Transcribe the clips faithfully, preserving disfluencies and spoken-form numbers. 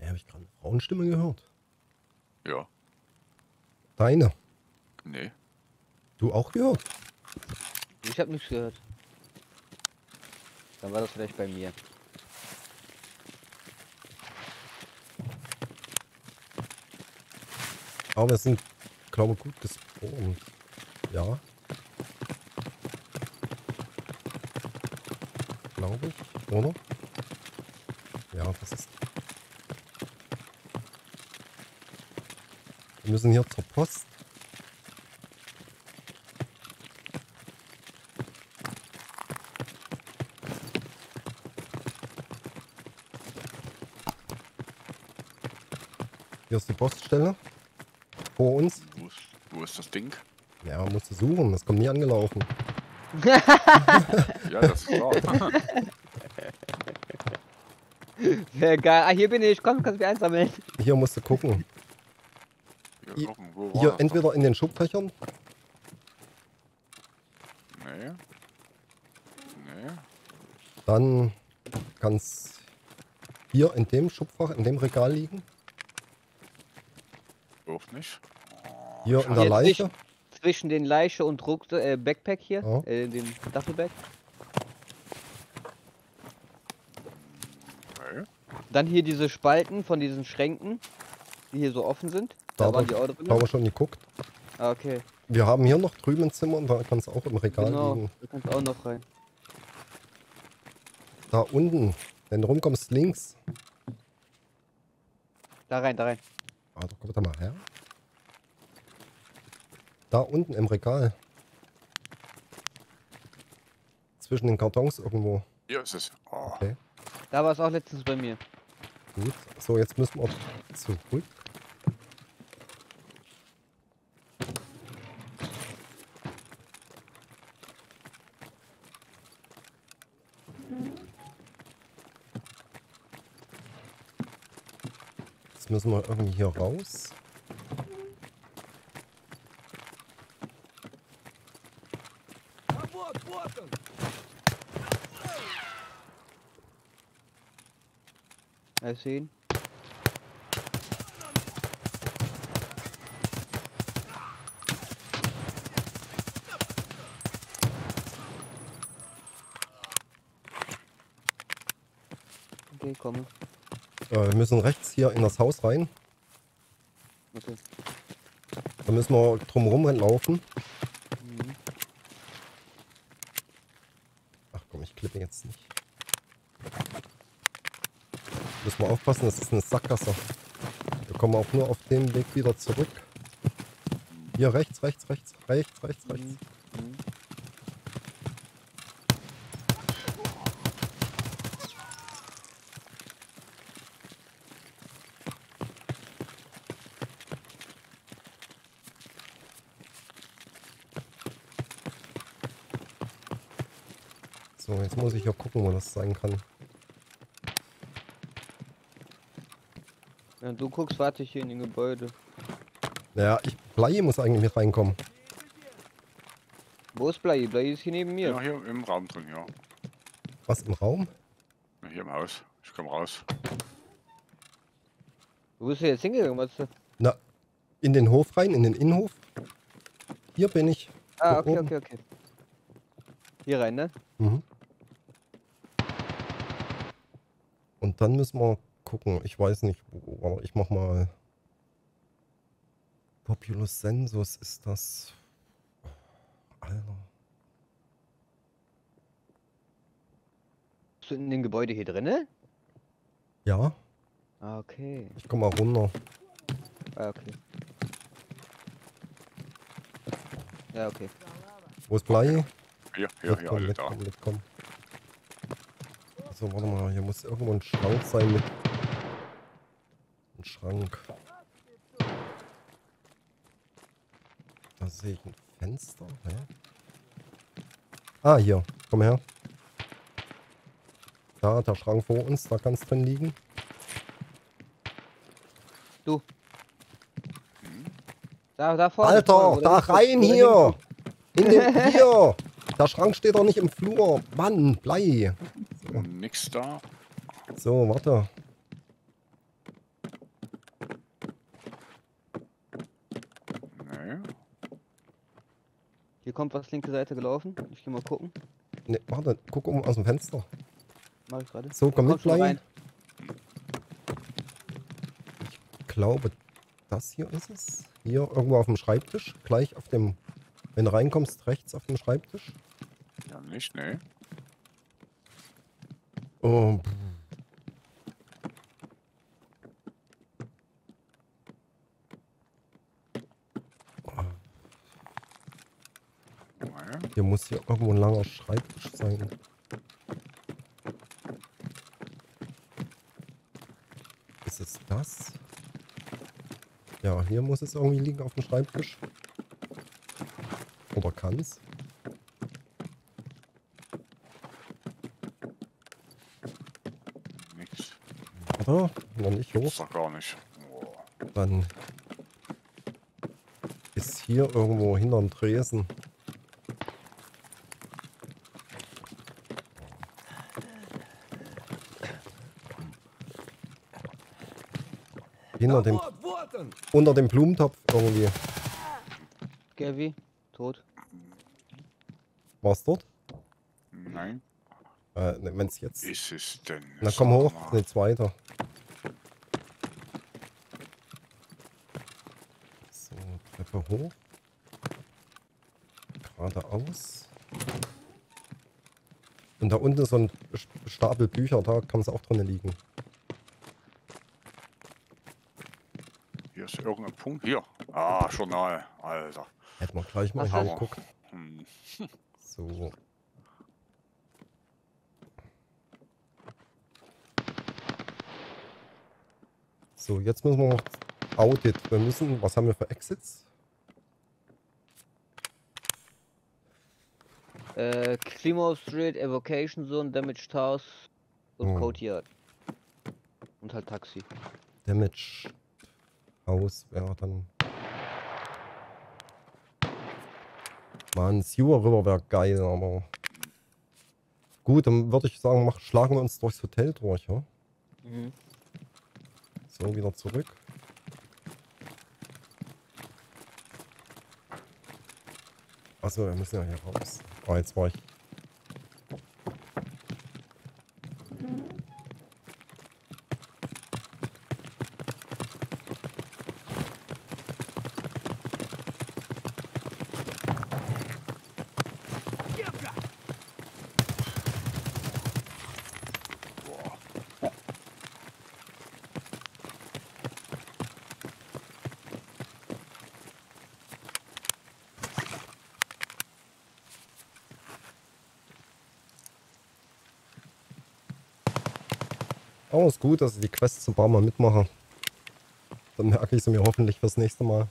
Habe ich gerade eine Frauenstimme gehört? Ja. Deine? Nee. Du auch gehört? Ich habe nichts gehört. Dann war das vielleicht bei mir. Aber wir sind, glaube ich, gut gespawnt. Ja. Glaube ich, oder? Ja, das ist... Wir müssen hier zur Post. Hier ist die Poststelle. Vor uns. Wo ist, wo ist das Ding? Ja, man muss suchen. Das kommt nie angelaufen. Ja, das ist klar. Sehr geil. Ah, hier bin ich. Komm, kannst du mich einsammeln. Hier musst du gucken. Hier, Hier- gucken, wo war Hier das entweder in den Schubfächern. doch? Nee. Nee. Dann kann es hier in dem Schubfach, in dem Regal liegen. Auch nicht. Oh, Hier in der Hier Leiche. zwischen, zwischen den Leiche und Ruck äh, Backpack hier. Ja. Äh, den Duffelbag. okay. Dann hier diese Spalten von diesen Schränken, die hier so offen sind. Da, Da waren die haben auch drin. wir schon geguckt. Ah, okay. Wir haben hier noch drüben ein Zimmer und da kann es auch im Regal Genau. liegen. Da kannst du auch noch rein. Da unten, wenn du rumkommst, links. Da rein, da rein. Ah, da kommt er mal her. Da unten im Regal. Zwischen den Kartons irgendwo. Hier ist es. Oh. Okay, Da war es auch letztens bei mir. gut. So, jetzt müssen wir zurück. Jetzt müssen wir irgendwie hier raus. I see ihn. Okay, komme. Äh, wir müssen rechts hier in das Haus rein. Okay. Da müssen wir drumherum laufen. Mhm. Ach komm, ich klippe jetzt nicht. Müssen wir aufpassen, das ist eine Sackgasse. Wir kommen auch nur auf dem Weg wieder zurück. Hier rechts, rechts, rechts, rechts, rechts, rechts. Mhm. Mhm. So, jetzt muss ich ja gucken, wo das sein kann. Ja, du guckst, warte ich hier in den Gebäude. Naja, ich, Blei muss eigentlich mit reinkommen. Wo ist Blei? Blei ist hier neben mir. Ja, hier im Raum drin, ja. Was im Raum? Ja, hier im Haus. Ich komm raus. Wo bist du jetzt hingegangen, was du? Na, in den Hof rein, in den Innenhof. Hier bin ich. Ah, Hier okay, oben. okay, okay. Hier rein, ne? Mhm. Und dann müssen wir gucken. Ich weiß nicht, wo, aber ich mach mal. Populus Sensus ist das. Alter. Bist du in dem Gebäude hier drinne? Ja, Ah, okay. ich komm mal runter. Ah, okay. Ja, okay. Wo ist Blei? Hier, hier, hier, alle da. mitkommen, mitkommen. So, warte mal, hier muss irgendwo ein Schrank sein mit. Ein Schrank. Da sehe ich ein Fenster. Hä? Ah, hier. Komm her. Da, der Schrank vor uns, da kann es drin liegen. Du. Da, da vorne. Alter, vorne, da oder? rein Oder hier! In den, hier! Der Schrank steht doch nicht im Flur. Mann, Blei. Nix da. So, warte. Hier kommt was linke Seite gelaufen. Ich geh mal gucken. Ne, warte, guck um aus dem Fenster. Mach ich gerade. So, komm mit, Kommt schon Blei. rein. Ich glaube, das hier ist es. Hier irgendwo auf dem Schreibtisch. Gleich auf dem, wenn du reinkommst, rechts auf dem Schreibtisch. Ja, nicht, ne? Oh, Naja. hier muss hier irgendwo ein langer Schreibtisch sein. Ist es das? Ja, hier muss es irgendwie liegen auf dem Schreibtisch. Oder kann's? Nix. Oder? Noch nicht hoch. Gibt's doch gar nicht. Oh. Dann ist hier irgendwo hinterm Tresen. Hinter dem, unter dem Blumentopf irgendwie. Gavi, tot. War's dort? Nein. Äh, ne, wenn's jetzt. Ist es denn? Na komm hoch, Sag mal. jetzt weiter. So, Treppe hoch. Geradeaus. Und da unten ist so ein Stapel Bücher, da kann es auch drin liegen. Hier ist irgendein Punkt. Hier. Ah, Journal. Alter. Hätten wir gleich mal Was Hammer. hingeguckt. Hm. So. So, jetzt müssen wir noch Audit. Wir müssen, was haben wir für Exits? Äh, Klimo Street, Evocation Zone, Damaged House und Oh. Code Yard. Und halt Taxi. Damage Haus wäre dann. Mann, Sewer River wäre geil, aber. Gut, dann würde ich sagen, mach, schlagen wir uns durchs Hotel durch, ja? Mhm. So, wieder zurück. Achso, wir müssen ja hier raus. Ah, jetzt war ich. Aber ist gut, dass ich die Quests ein paar Mal mitmache. Dann merke ich sie mir hoffentlich fürs nächste Mal.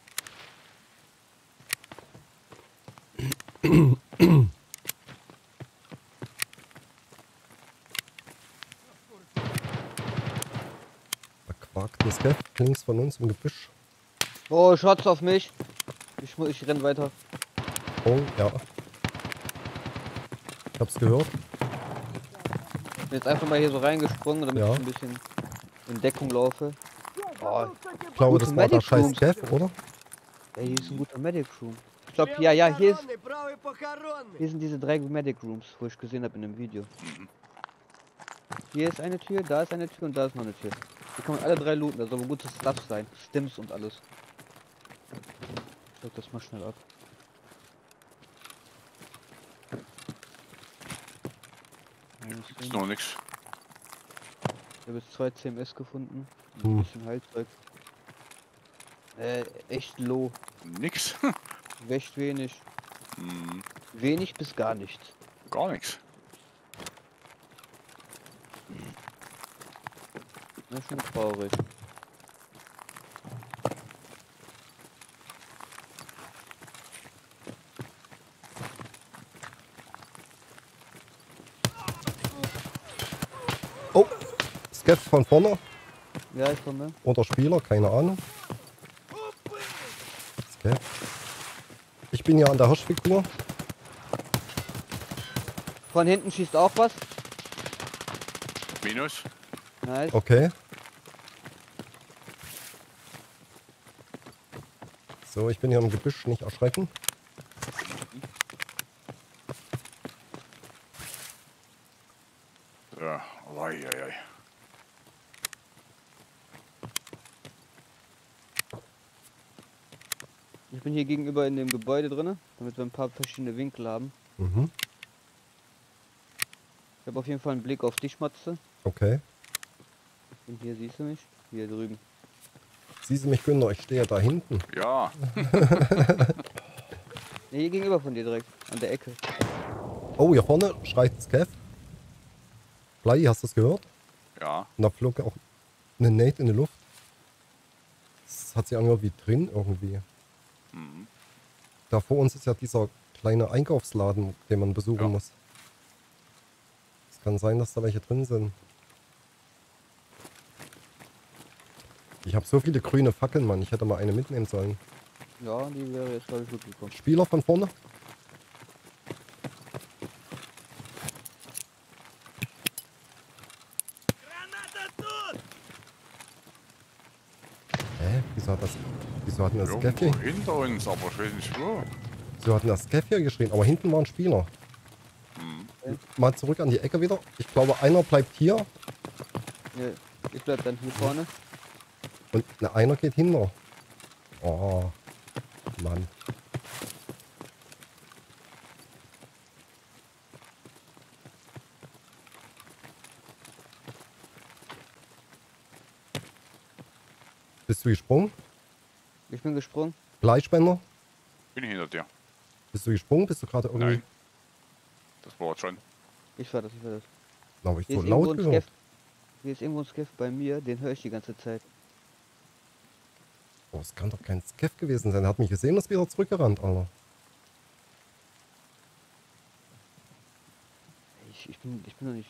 Da quakt ein Skeff links von uns im Gebüsch. Oh, Shots auf mich. Ich, mu- ich renn weiter. Oh, ja. Ich hab's gehört. Bin jetzt einfach mal hier so reingesprungen, damit Ja. ich ein bisschen in Deckung laufe. Oh, Ich glaube, Gute das war der Medic scheiß Rooms. Skeff, oder? ey, hier ist ein guter Medic Room. Ich glaube, ja, ja, hier, ist, hier sind diese drei Medic Rooms, wo ich gesehen habe in dem Video. Hier ist eine Tür, da ist eine Tür und da ist noch eine Tür. Hier kann man alle drei looten, da soll ein gutes Stuff sein. Stims und alles. Ich leg das mal schnell ab. Ist noch nix. Ich habe jetzt zwei C M S gefunden. Ein Hm. bisschen Heilzeug. Äh, echt low. Nix. Recht wenig. Hm. Wenig bis gar nichts. Gar nichts. Das ist schon traurig. Oh, Skeff von vorne. Ja, ich komme. Oder Spieler, keine Ahnung. Skeff. Ich bin ja an der Hirschfigur. Von hinten schießt auch was. Minus. Nice. Okay. So, ich bin hier im Gebüsch, nicht erschrecken. Ich bin hier gegenüber in dem Gebäude drin, damit wir ein paar verschiedene Winkel haben. Mhm. Ich habe auf jeden Fall einen Blick auf dich, Matze. Okay. Und hier siehst du mich. Hier drüben. Siehst du mich, Günther? Ich stehe da hinten. Ja. Ne, hier gegenüber von dir direkt. An der Ecke. Oh, hier vorne schreit Scav. Blei, hast du das gehört? Ja. Und da flog auch eine Nate in die Luft. Das hat sich angehört wie drin irgendwie. Mhm. Da vor uns ist ja dieser kleine Einkaufsladen, den man besuchen Ja. muss. Es kann sein, dass da welche drin sind. Ich habe so viele grüne Fackeln, Mann. Ich hätte mal eine mitnehmen sollen. Ja, die wäre jetzt glaube ich gut gekommen. Spieler von vorne? Hä? Wieso hat das... Wieso hat denn das Scav Irgendwo hier... hinter uns, aber ich weiß nicht wo. Wieso hat denn das Scav hier geschrien? Aber hinten war ein Spieler. Mhm. Mal zurück an die Ecke wieder. Ich glaube, einer bleibt hier Ne, ich bleib dann hier vorne. und ne, einer geht hinter. Oh, Mann. Bist du gesprungen? Ich bin gesprungen. Bleispender? Bin ich hinter dir. Bist du gesprungen? Bist du gerade irgendwie... Nein. Das war schon. Ich war das, ich war das. Na, hab ich Hier so ist, irgendwo laut ein gehört. Scav. Hier ist irgendwo ein Scav bei mir, den höre ich die ganze Zeit. Oh, es kann doch kein Scav gewesen sein. Er hat mich gesehen und ist wieder zurückgerannt, Alter. Ich, ich bin ich bin noch nicht.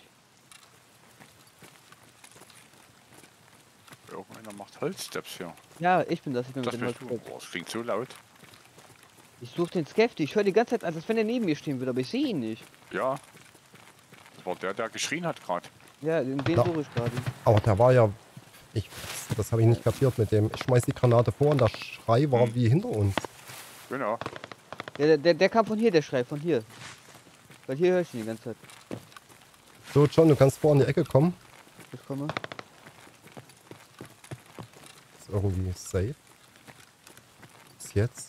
Irgendeiner macht Holzsteps hier. Ja, ich bin das, ich bin Das mit dem bist du. Holzscav. Boah, das klingt so laut. Ich suche den Scav, ich höre die ganze Zeit, als wenn er neben mir stehen würde, aber ich sehe ihn nicht. Ja. Das war der, der geschrien hat gerade. Ja, den, den Ja. suche ich gerade. Aber der war ja... Ich, das habe ich nicht kapiert mit dem... Ich schmeiß die Granate vor und der Schrei war Hm. wie hinter uns. Genau. Ja, der, der, der kam von hier, der Schrei, von hier. Weil hier höre ich ihn die ganze Zeit. So, John, du kannst vor in die Ecke kommen. Ich komme. Ist irgendwie safe. Bis jetzt.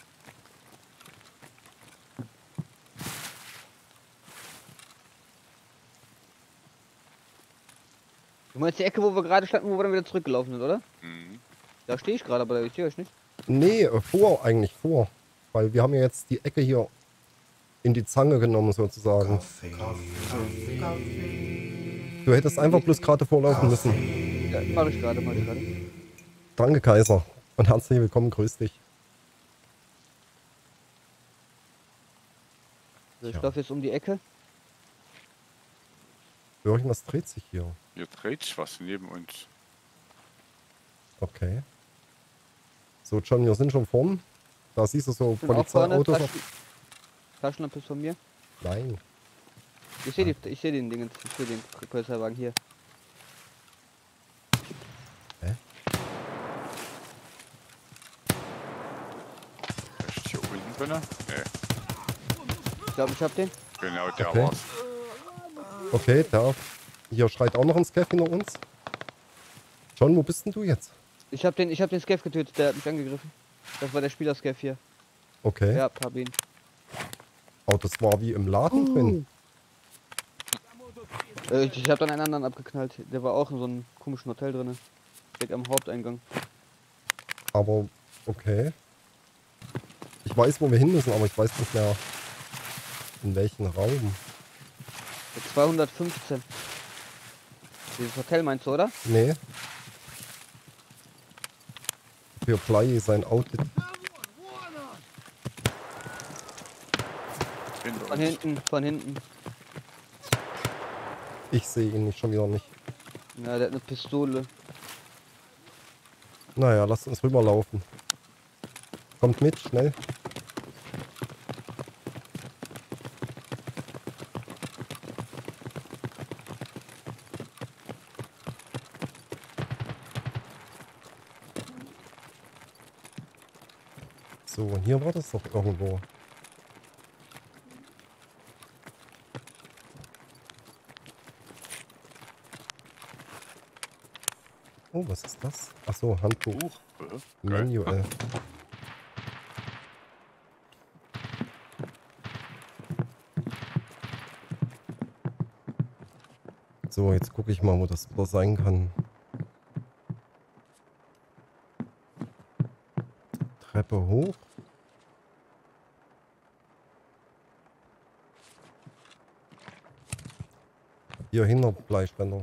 Du meinst die Ecke, wo wir gerade standen, wo wir dann wieder zurückgelaufen sind, oder? Mhm. Da stehe ich gerade, aber ich sehe euch nicht. Nee, äh, vor eigentlich, vor. Weil wir haben ja jetzt die Ecke hier in die Zange genommen sozusagen. Du hättest einfach bloß gerade vorlaufen müssen. Ja, mach ich gerade, mach ich gerade. Danke, Kaiser. Und herzlich willkommen, grüß dich. So, ich Ja. laufe jetzt um die Ecke. Irgendwas dreht sich hier. Hier dreht sich was neben uns. Okay. So, John, wir sind schon vorn. Da siehst du so Ich bin auch vorne. Polizeiautos. Taschen, Taschenlampe ist von mir. Nein. Ich sehe die, ich sehe den Dingens, ich sehe den Polizeiwagen hier. Ist hier unten drin? Nee. Ich glaube, ich hab den. Genau, der Okay. war's. Okay, da. Hier schreit auch noch ein Scav hinter uns. John, wo bist denn du jetzt? Ich hab den, ich hab den Scav getötet, der hat mich angegriffen. Das war der Spieler-Scav hier. Okay. Ja, hab ihn. Oh, das war wie im Laden drin. Äh, ich, ich hab dann einen anderen abgeknallt. Der war auch in so einem komischen Hotel drin. Direkt am Haupteingang. Aber, okay. Ich weiß, wo wir hin müssen, aber ich weiß nicht mehr, in welchen Raum. Der zweihundertfünfzehn. Dieses Hotel meinst du, oder? Nee. Für Blei sein Outfit. Hinter Von uns. hinten, von hinten. Ich sehe ihn nicht, schon wieder nicht. Ja, der hat eine Pistole. Naja, lasst uns rüberlaufen. Kommt mit, schnell. So, und hier war das doch irgendwo. Oh, was ist das? Ach so, Handbuch. Buch. Äh, geil. Manual. So, jetzt gucke ich mal, wo das wieder sein kann. Treppe hoch. Hier hinter Bleispender.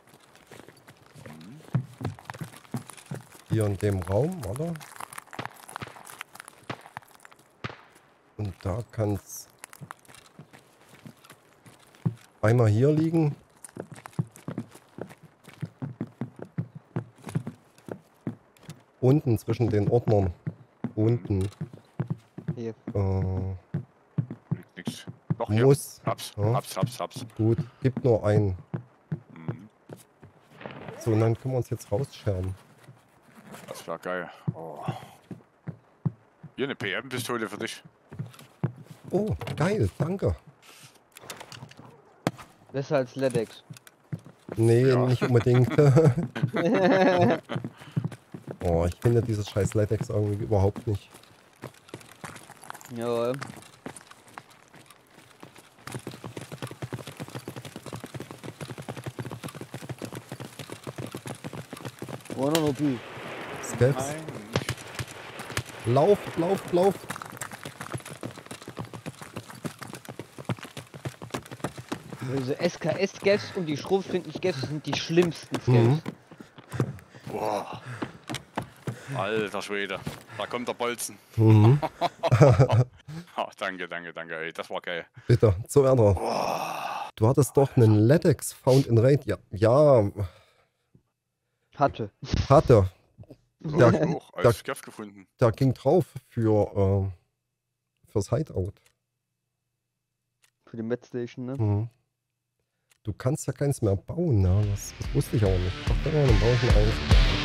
Hier in dem Raum, oder? Und da kann es einmal hier liegen. Unten zwischen den Ordnern. Unten. Hier. Äh, Liegt nix. Doch, hier. muss. Hab's, Ja. hab's, hab's, hab's. Gut, gibt nur einen. Mhm. So, und dann können wir uns jetzt rausscheren. Das war geil. Oh. Hier eine P M-Pistole für dich. Oh, geil, danke. Besser als Ledex. Nee, Ja. nicht unbedingt. Oh, ich finde dieses scheiß Latex irgendwie überhaupt nicht. Jawohl. One on O P. Scavs, Nein. lauft, lauft, lauft. Diese S K S-Scavs und die Schrotflinten-Scavs sind die schlimmsten Scavs. Mhm. Boah. Alter Schwede. Da kommt der Bolzen. Mhm. Ah, danke, danke, danke. Ey, das war geil. Bitte, zu Werner. Boah. Du hattest doch einen Latex Found in Raid. Ja, ja, Hatte. hatte. Ja, Der, ich auch der, als Scaff gefunden. der ging drauf für äh, fürs Hideout. Für die Medstation, ne? Mhm. Du kannst ja keins mehr bauen, ne? Das, das wusste ich auch nicht. Ach, ja, dann baue ich ihn auf.